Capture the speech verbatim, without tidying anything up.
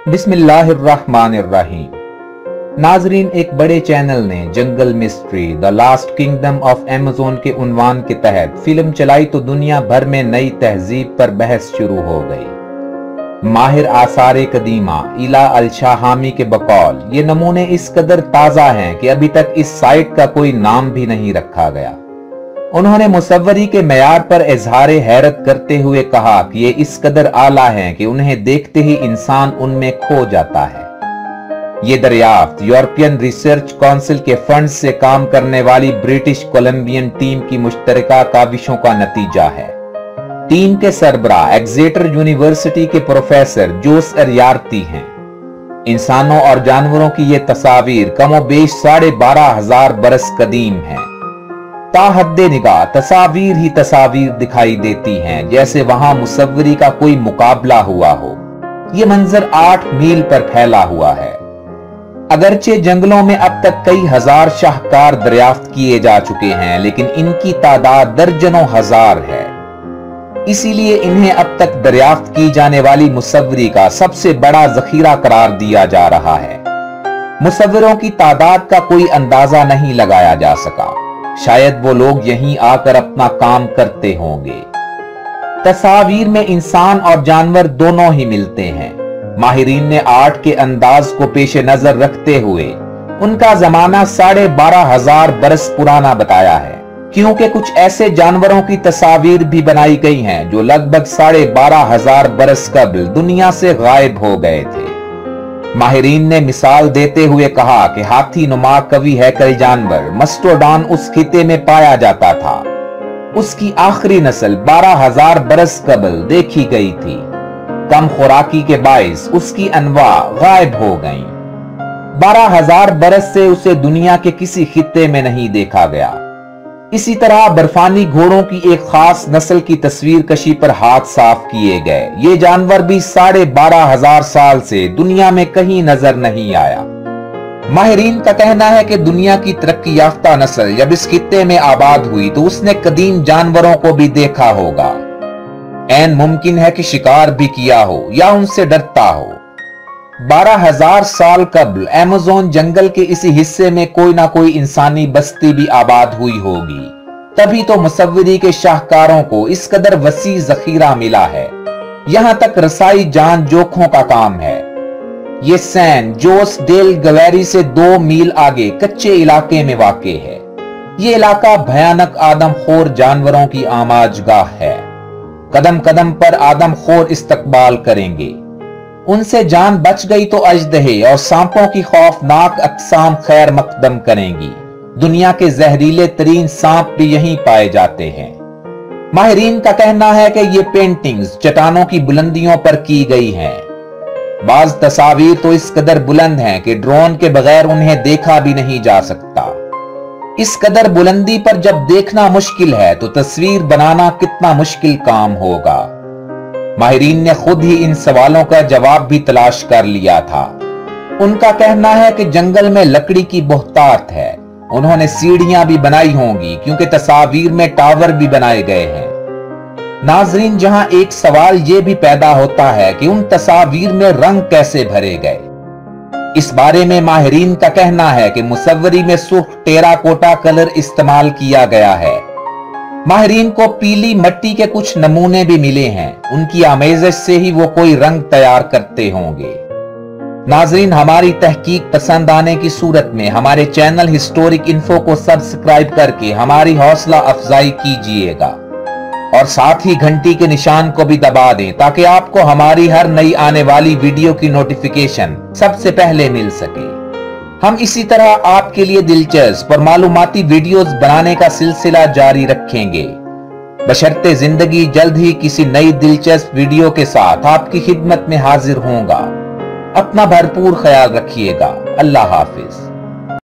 बिस्मिल्लाहिर्रहमानिर्रहीम। नाजरीन, एक बड़े चैनल ने jungle mystery the last kingdom of Amazon के उन्वान के तहत फिल्म चलाई तो दुनिया भर में नई तहजीब पर बहस शुरू हो गई। माहिर आसारे कदीमा इला अल शाहामी के बकौल ये नमूने इस कदर ताजा हैं कि अभी तक इस साइट का कोई नाम भी नहीं रखा गया। उन्होंने मुसव्वरी के मयार पर इजहारे हैरत करते हुए कहा कि ये इस कदर आला हैं कि उन्हें देखते ही इंसान उनमें खो जाता है। ये दरियाफ्त यूरोपियन रिसर्च काउंसिल के फंड से काम करने वाली ब्रिटिश कोलंबियन टीम की मुश्तरका काविशों का नतीजा है। टीम के सरबरा एक्सेटर यूनिवर्सिटी के प्रोफेसर जोस अरियार्ती हैं। इंसानों और जानवरों की ये तस्वीर कमोबेश साढ़े बारह हजार बरस कदीम है। ताहद्दे निगाह तस्वीर ही तस्वीर दिखाई देती हैं, जैसे वहां मुसव्वरी का कोई मुकाबला हुआ हो। ये मंजर आठ मील पर फैला हुआ है। अगरचे जंगलों में अब तक कई हजार शाहकार दरियाफ्त किए जा चुके हैं, लेकिन इनकी तादाद दर्जनों हजार है। इसीलिए इन्हें अब तक दरियाफ्त की जाने वाली मुसव्वरी का सबसे बड़ा जखीरा करार दिया जा रहा है। मुसव्वरों की तादाद का कोई अंदाजा नहीं लगाया जा सका। शायद वो लोग यहीं आकर अपना काम करते होंगे। तस्वीर में इंसान और जानवर दोनों ही मिलते हैं। माहिरीन ने आर्ट के अंदाज को पेश नजर रखते हुए उनका जमाना साढ़े बारह हजार बरस पुराना बताया है, क्योंकि कुछ ऐसे जानवरों की तस्वीर भी बनाई गई हैं जो लगभग साढ़े बारह हजार बरस कबल दुनिया से गायब हो गए थे। माहिरीन ने मिसाल देते हुए कहा कि हाथी नुमा कवि हैकल जानवर मस्टोडॉन उस खिते में पाया जाता था। उसकी आखिरी नस्ल बारह हजार बरस कबल देखी गई थी। कम खुराकी के बाइस उसकी अनवा गायब हो गईं। बारह हजार बरस से उसे दुनिया के किसी खिते में नहीं देखा गया। इसी तरह बर्फानी घोड़ों की एक खास नस्ल की तस्वीर कशी पर हाथ साफ किए गए। ये जानवर भी साढ़े बारह हजार साल से दुनिया में कहीं नजर नहीं आया। माहिरीन का कहना है कि दुनिया की तरक्की याफ्ता नस्ल जब इस खित्ते में आबाद हुई तो उसने कदीम जानवरों को भी देखा होगा। ऐन मुमकिन है कि शिकार भी किया हो या उनसे डरता हो। बारह हजार साल कबल अमेज़न जंगल के इसी हिस्से में कोई ना कोई इंसानी बस्ती भी आबाद हुई होगी। तभी तो मुसव्वरी के शाहकारों को इस कदर वसी जखीरा मिला है। यहां तक रसाई जान जोखों का काम है। ये सैन जोस डेल गवेरी से दो मील आगे कच्चे इलाके में वाक़े है। ये इलाका भयानक आदमखोर जानवरों की आमाजगाह है। कदम कदम पर आदमखोर इस्तकबाल करेंगे। उनसे जान बच गई तो अजदहे और सांपों की खौफनाक अक़साम खैर मकदम करेंगी। दुनिया के जहरीले तरीन सांप भी यहीं पाए जाते हैं। माहिरीन का कहना है कि ये पेंटिंग्स चट्टानों की बुलंदियों पर की गई हैं। बाज तस्वीर तो इस कदर बुलंद हैं कि ड्रोन के बगैर उन्हें देखा भी नहीं जा सकता। इस कदर बुलंदी पर जब देखना मुश्किल है तो तस्वीर बनाना कितना मुश्किल काम होगा। माहिरीन ने खुद ही इन सवालों का जवाब भी तलाश कर लिया था। उनका कहना है कि जंगल में लकड़ी की बहुतात है। उन्होंने सीढ़ियां भी बनाई होंगी, क्योंकि तस्वीर में टावर भी बनाए गए हैं। नाजरीन, जहां एक सवाल यह भी पैदा होता है कि उन तस्वीर में रंग कैसे भरे गए। इस बारे में माहिरीन का कहना है कि मुसव्वरी में सुर्ख टेराकोटा कलर इस्तेमाल किया गया है। माहिरीन को पीली मिट्टी के कुछ नमूने भी मिले हैं। उनकी आमेज़श से ही वो कोई रंग तैयार करते होंगे। नाजरीन, हमारी तहकीक पसंद आने की सूरत में हमारे चैनल हिस्टोरिक इन्फो को सब्सक्राइब करके हमारी हौसला अफजाई कीजिएगा और साथ ही घंटी के निशान को भी दबा दें, ताकि आपको हमारी हर नई आने वाली वीडियो की नोटिफिकेशन सबसे पहले मिल सके। हम इसी तरह आपके लिए दिलचस्प और मालूमाती वीडियोस बनाने का सिलसिला जारी रखेंगे। बशर्ते जिंदगी जल्द ही किसी नई दिलचस्प वीडियो के साथ आपकी खिदमत में हाजिर होगा। अपना भरपूर ख्याल रखिएगा। अल्लाह हाफिज।